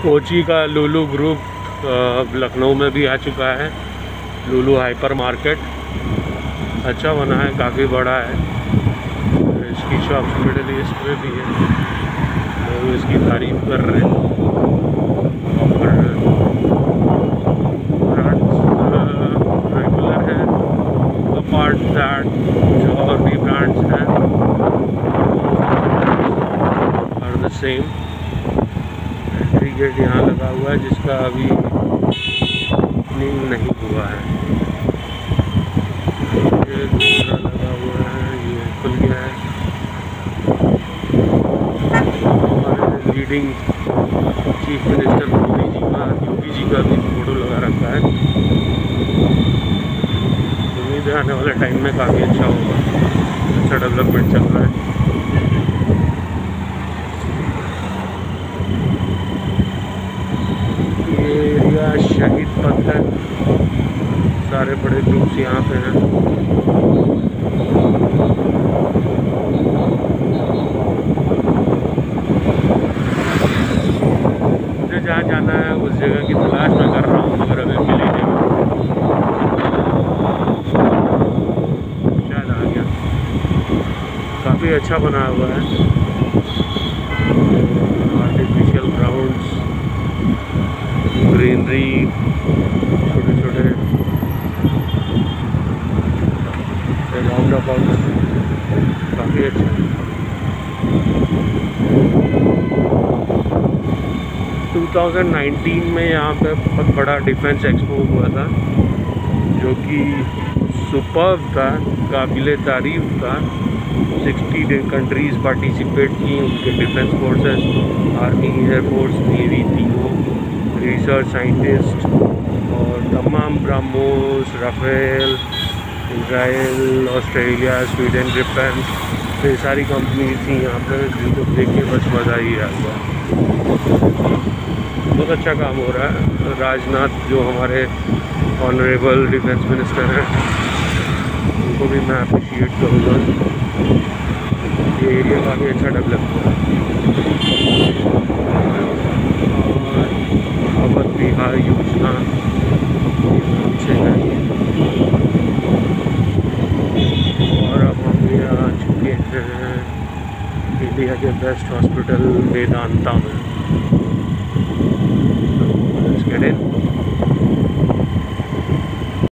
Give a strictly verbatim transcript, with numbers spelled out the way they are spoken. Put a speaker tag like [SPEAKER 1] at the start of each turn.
[SPEAKER 1] कोची का लुलु ग्रुप लखनऊ में भी आ चुका है। लुलु हाइपर मार्केट अच्छा बना है, काफ़ी बड़ा है। इसकी शॉप्स मिडिल ईस्ट में भी है, लोग तो इसकी तारीफ कर रहे हैं। और ब्रांड्स रेगुलर है, अपार्ट दैट जो और भी ब्रांड्स हैं are the same. Entry gate यहाँ लगा हुआ है जिसका अभी ओपनिंग नहीं हुआ है। ये दूसरा लगा हुआ है, ये खुल गया है। हमारे leading chief minister Modi ji का योगी जी का भी फोटो लगा रखा है। उम्मीद है आने वाले टाइम में काफ़ी अच्छा होगा, अच्छा डेवलपमेंट चल रहा है। ये एरिया शहीद पथ है, सारे बड़े ग्रुप्स यहाँ पे हैं। मुझे जहाँ जाना है उस जगह की तलाश मैं कर रहा हूँ, मगर अभी मिली नहीं। शायद आ गया, काफ़ी अच्छा बना हुआ है। आर्टिफिशियल ग्राउंड्स, ग्रीनरी, छोटे छोटे राउंड अबाउट, काफ़ी अच्छा। दो हज़ार उन्नीस में यहाँ पे बहुत बड़ा डिफेंस एक्सपो हुआ था जो कि सुपर्ब था, काबिले तारीफ था। साठ कंट्रीज़ पार्टिसिपेट की, उनके defence forces, army, air force, navy, तीनों रिसर्च साइंटिस्ट और तमाम BrahMos, Rafale, Israel, Australia, Sweden, Japan, तो ये सारी कंपनी थी यहाँ पर, जिनको देख के बस मज़ा ही आ गया। बहुत अच्छा काम हो रहा है। राजनाथ जो हमारे ऑनरेबल डिफेंस मिनिस्टर हैं, उनको भी मैं अप्रिशिएट करूँगा। ये एरिया काफ़ी अच्छा डेवलप हुआ है। और अवध बिहार योजना से है। और अब हम ये आ चुके हैं इंडिया के बेस्ट हॉस्पिटल वेदांता में। Let's get in.